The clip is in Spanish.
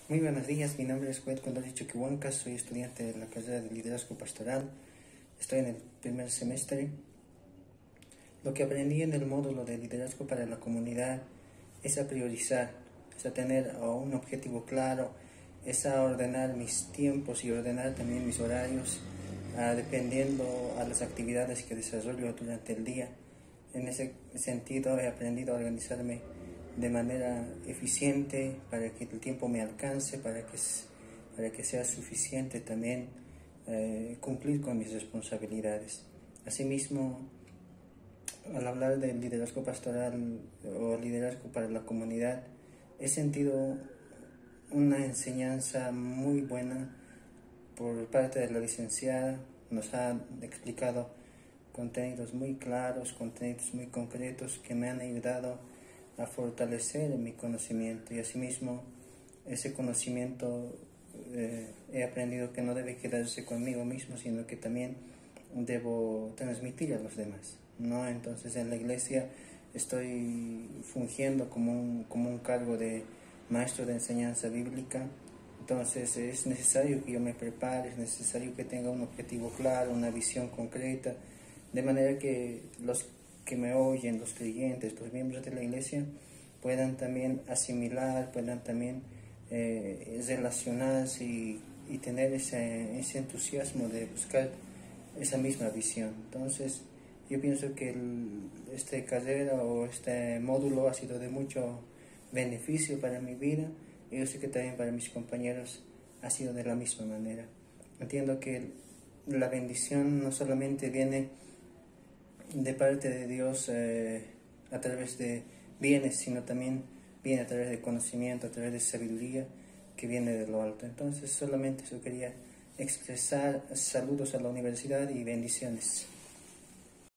Muy buenos días, mi nombre es Cuendari Chuquihuanca, soy estudiante de la carrera de Liderazgo Pastoral, estoy en el primer semestre. Lo que aprendí en el módulo de Liderazgo para la Comunidad es a priorizar, es a tener un objetivo claro, es a ordenar mis tiempos y ordenar también mis horarios, dependiendo a las actividades que desarrollo durante el día. En ese sentido he aprendido a organizarme de manera eficiente para que el tiempo me alcance, para que sea suficiente también cumplir con mis responsabilidades. Asimismo, al hablar del liderazgo pastoral o liderazgo para la comunidad, he sentido una enseñanza muy buena por parte de la licenciada. Nos ha explicado contenidos muy claros, contenidos muy concretos que me han ayudado a fortalecer mi conocimiento, y asimismo ese conocimiento he aprendido que no debe quedarse conmigo mismo, sino que también debo transmitir a los demás, ¿no? Entonces en la iglesia estoy fungiendo como un cargo de maestro de enseñanza bíblica. Entonces es necesario que yo me prepare, es necesario que tenga un objetivo claro, una visión concreta, de manera que los que me oyen, los creyentes, los miembros de la iglesia, puedan también asimilar, puedan también relacionarse y tener ese entusiasmo de buscar esa misma visión. Entonces yo pienso que esta carrera o este módulo ha sido de mucho beneficio para mi vida, y yo sé que también para mis compañeros ha sido de la misma manera. Entiendo que la bendición no solamente viene de parte de Dios a través de bienes, sino también viene a través de conocimiento, a través de sabiduría que viene de lo alto. Entonces solamente eso quería expresar. Saludos a la universidad y bendiciones.